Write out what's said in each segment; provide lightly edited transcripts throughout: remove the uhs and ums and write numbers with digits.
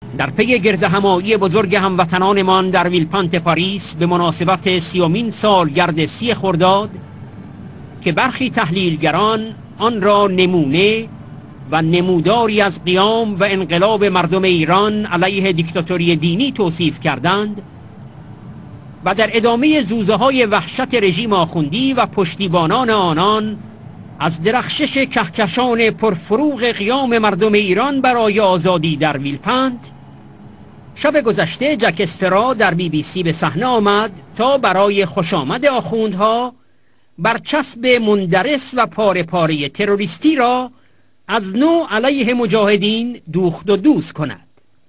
در پی گردهمایی بزرگ هموطنانمان در ویلپانت پاریس به مناسبت 30مین سالگرد 30 خرداد که برخی تحلیلگران آن را نمونه و نموداری از قیام و انقلاب مردم ایران علیه دیکتاتوری دینی توصیف کردند و در ادامه زوزه‌های وحشت رژیم آخوندی و پشتیبانان آنان از درخشش کهکشان پرفروغ قیام مردم ایران برای آزادی در ویلپانت، شب گذشته جک استرا در BBC به صحنه آمد تا برای خوشامد آخوندها برچسب مندرس و پاره پاره تروریستی را از نو علیه مجاهدین دوخت و دوز کند.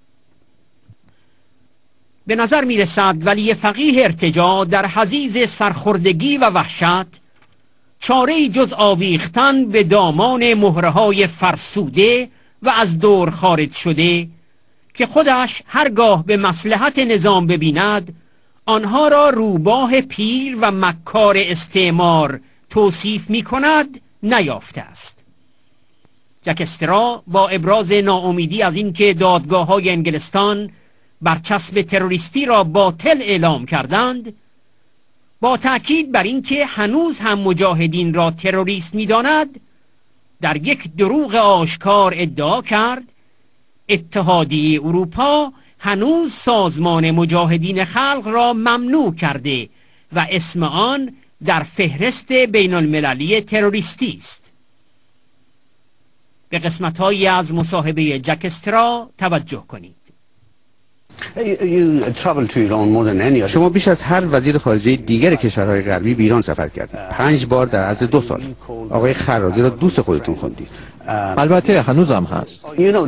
به نظر می رسد ولی فقیه ارتجاع در حضیض سرخوردگی و وحشت چاره‌ای جز آویختن به دامان مهره‌های فرسوده و از دور خارج شده که خودش هرگاه به مصلحت نظام ببیند آنها را روباه پیر و مکار استعمار توصیف می کند نیافته است. جک استرا با ابراز ناامیدی از اینکه دادگاه‌های انگلستان برچسب تروریستی را باطل اعلام کردند، با تأکید بر اینکه هنوز هم مجاهدین را تروریست می‌داند، در یک دروغ آشکار ادعا کرد اتحادیه اروپا هنوز سازمان مجاهدین خلق را ممنوع کرده و اسم آن در فهرست بین المللی تروریستی است. به قسمت‌هایی از مصاحبه جک استرا توجه کنید. شما بیش از هر وزیر خارجه دیگر کشورهای غربی به ایران سفر کردید. 5 بار در عرض 2 سال. آقای خرازی را دوست خودتون خوندید. البته هنوزم هست.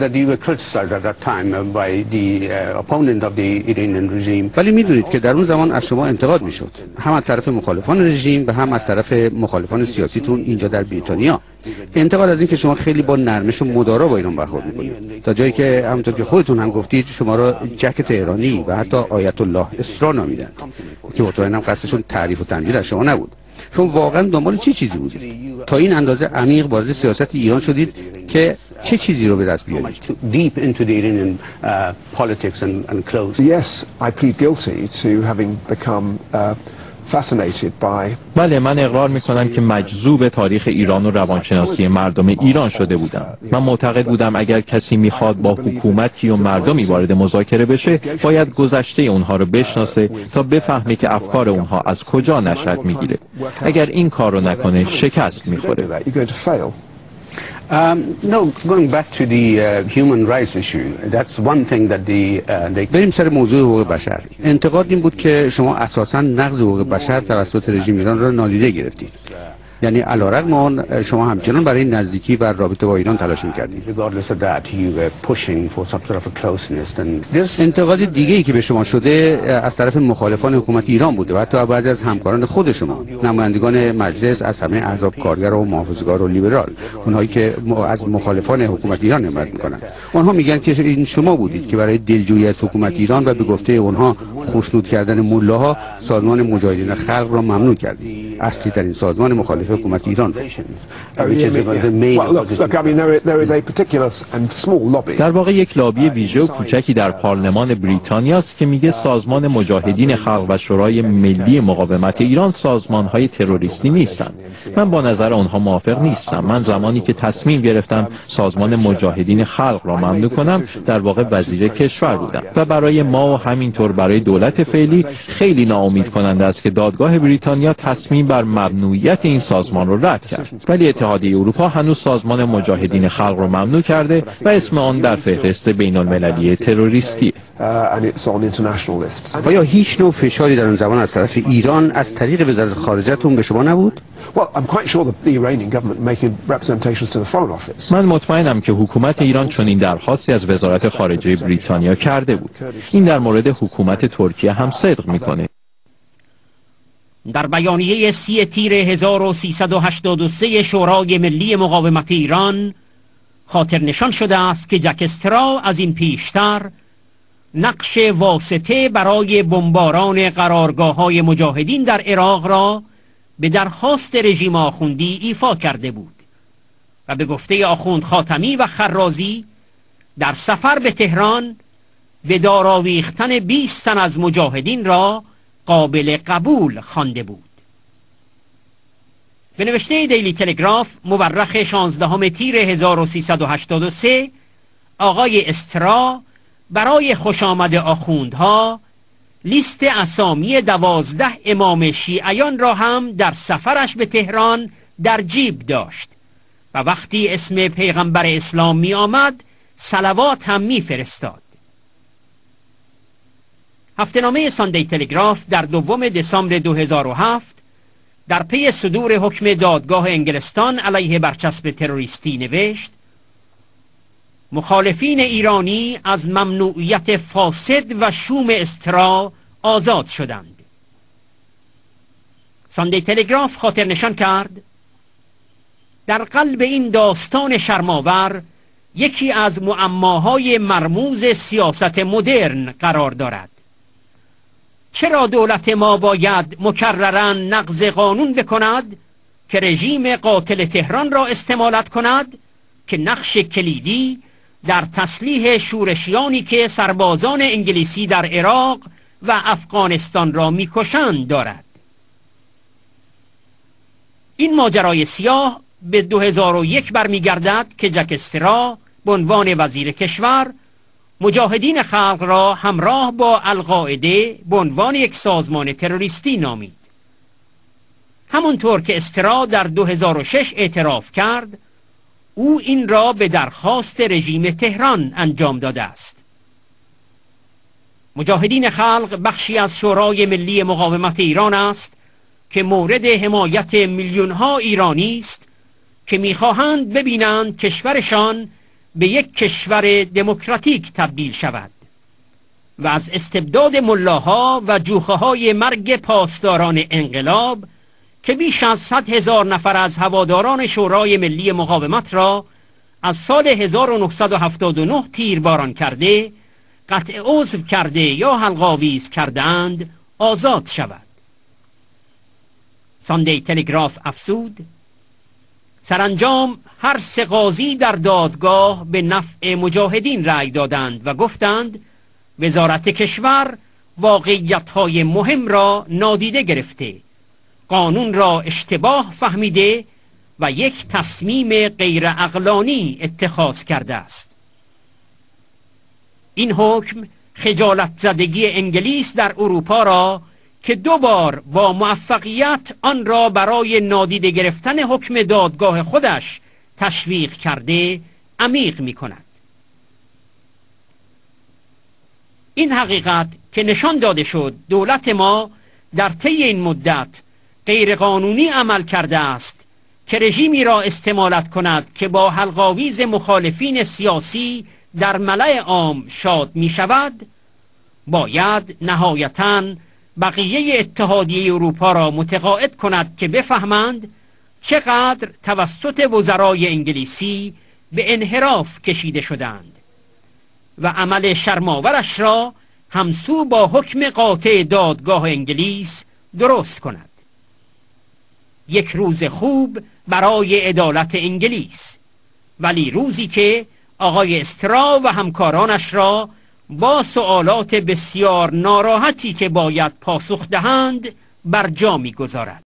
ولی میدونید که در اون زمان از شما انتقاد میشد، هم از طرف مخالفان رژیم و هم از طرف مخالفان سیاسیتون اینجا در بریتانیا. انتقاد از این که شما خیلی با نرمش و مدارا با ایران برخورد میکنید، تا جایی که همونطور که خودتون هم گفتید شما را جک تهرانی و حتی آیت الله اسرا نامیدند که مطمئنم قصدشون تعریف و تنبیه از شما نبود. شما واقعا دنبال چه چیزی بودید؟ تا این اندازه عمیق وارد سیاست ایران شدید که چه چیزی رو به دست بیارید؟ Yes, I plead guilty to having become بله، من اقرار میکنم که مجذوب تاریخ ایران و روانشناسی مردم ایران شده بودم. من معتقد بودم اگر کسی میخواد با حکومتی و مردمی وارد مذاکره بشه باید گذشته اونها رو بشناسه تا بفهمه که افکار اونها از کجا نشأت میگیره. اگر این کار رو نکنه شکست میخوره. No, going back to the human rights issue, that's one thing that بریم سر موضوع حقوق بشر. انتقاد این بود که شما اساساً نقض حقوق بشر توسط رژیم ایران را نادیده گرفتید. یعنی علیرغم آن شما همچنان برای نزدیکی و رابطه با ایران تلاش می‌کردید. انتقاد دیگه‌ای که به شما شده از طرف مخالفان حکومت ایران بوده و حتی بعضی از همکاران خود شما، نمایندگان مجلس از همه احزاب کارگر و محافظه‌کار و لیبرال، اونهایی که از مخالفان حکومت ایران حمایت می‌کنند. آنها میگن که این شما بودید که برای دلجویی از حکومت ایران و به گفته اونها خوشنود کردن ملاها سازمان مجاهدین خلق را ممنوع کردید. اصلی ترین سازمان مخالف حکومت ایران. در واقع یک لابی ویژه و کوچکی در پارلمان بریتانیا است که میگه سازمان مجاهدین خلق و شورای ملی مقاومت ایران سازمان‌های تروریستی نیستند. من با نظر آنها موافق نیستم. من زمانی که تصمیم گرفتم سازمان مجاهدین خلق را ممنوع کنم در واقع وزیر کشور بودم و برای ما و همینطور برای دولت فعلی خیلی ناامید کننده است که دادگاه بریتانیا تصمیم بر ممنوعیت این سازمان را رد کرد. ولی اتحادیه اروپا هنوز سازمان مجاهدین خلق را ممنوع کرده و اسم آن در فهرست بین المللی تروریستی. آیا هیچ نوع فشاری در آن زمان از طرف ایران از طریق وزارت خارجه‌تون به شما نبود؟ من مطمئنم که حکومت ایران چنین درخواستی از وزارت خارجه بریتانیا کرده بود. این در مورد حکومت ترکیه هم صدق میکنه. در بیانیه 30 تیر 1383 شورای ملی مقاومت ایران خاطر نشان شده است که جک استرا از این پیشتر نقش واسطه برای بمباران قرارگاه‌های مجاهدین در عراق را به درخواست رژیم آخوندی ایفا کرده بود و به گفته آخوند خاتمی و خرازی در سفر به تهران به دار آویختن 20 تن از مجاهدین را قابل قبول خوانده بود. به نوشته دیلی تلگراف مورخ 16 تیر 1383 آقای استرا برای خوش آمد آخوندها لیست اسامی 12 امام شیعیان را هم در سفرش به تهران در جیب داشت و وقتی اسم پیغمبر اسلام می آمد صلوات هم می فرستاد. هفته‌نامه ساندی تلگراف در 2 دسامبر 2007 در پی صدور حکم دادگاه انگلستان علیه برچسب تروریستی نوشت: مخالفین ایرانی از ممنوعیت فاسد و شوم استرا آزاد شدند. ساندی تلگراف خاطر نشان کرد در قلب این داستان شرم‌آور یکی از معماهای مرموز سیاست مدرن قرار دارد. چرا دولت ما باید مکرراً نقض قانون بکند که رژیم قاتل تهران را استمالت کند که نقش کلیدی در تسلیح شورشیانی که سربازان انگلیسی در عراق و افغانستان را میکشند دارد؟ این ماجرای سیاه به 2001 برمیگردد که جک استرا به عنوان وزیر کشور مجاهدین خلق را همراه با القاعده به عنوان یک سازمان تروریستی نامید. همونطور که استرا در 2006 اعتراف کرد، او این را به درخواست رژیم تهران انجام داده است. مجاهدین خلق بخشی از شورای ملی مقاومت ایران است که مورد حمایت میلیون‌ها ایرانی است که می‌خواهند ببینند کشورشان به یک کشور دموکراتیک تبدیل شود و از استبداد ملاها و جوخه‌های مرگ پاسداران انقلاب که بیش از 100,000 نفر از هواداران شورای ملی مقاومت را از سال 1979 تیرباران کرده، قطع عضو کرده یا حلق‌آویز کردند آزاد شود. ساندی تلگراف افزود: سرانجام هر 3 قاضی در دادگاه به نفع مجاهدین رأی دادند و گفتند وزارت کشور واقعیت‌های مهم را نادیده گرفته، قانون را اشتباه فهمیده و یک تصمیم غیر عقلانی اتخاذ کرده است. این حکم خجالت زدگی انگلیس در اروپا را که 2 بار با موفقیت آن را برای نادیده گرفتن حکم دادگاه خودش تشویق کرده عمیق می کند. این حقیقت که نشان داده شد دولت ما در طی این مدت غیرقانونی عمل کرده است که رژیمی را استمالت کند که با حلق‌آویز مخالفین سیاسی در ملأ عام شاد می شود، باید نهایتاً بقیه اتحادیه اروپا را متقاعد کند که بفهمند چقدر توسط وزرای انگلیسی به انحراف کشیده شدند و عمل شرم‌آورش را همسو با حکم قاطع دادگاه انگلیس درست کند. یک روز خوب برای عدالت انگلیس، ولی روزی که آقای استرا و همکارانش را با سوالات بسیار ناراحتی که باید پاسخ دهند بر جا می‌گذارد.